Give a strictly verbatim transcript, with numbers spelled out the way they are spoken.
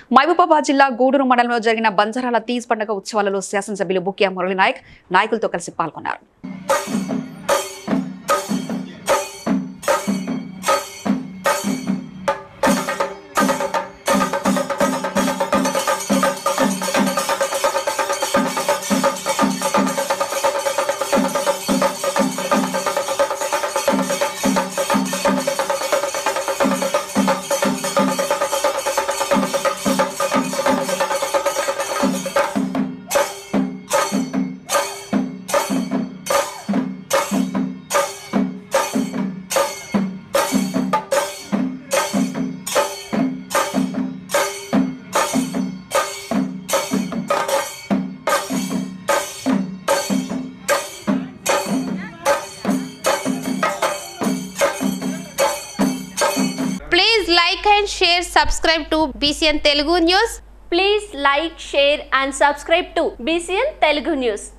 మహబూబాబాద్ జిల్లా గూడూరు మండలంలో జరిగిన బంజారాల తీజ్ పండుగ ఉత్సవాలలో శాసనసభ్యులు బుక్యా మురళి నాయక్ నాయకులతో కలిసి పాల్గొన్నారు. Please like and share, subscribe to Bcn Telugu News. Please like, share and subscribe to Bcn Telugu News.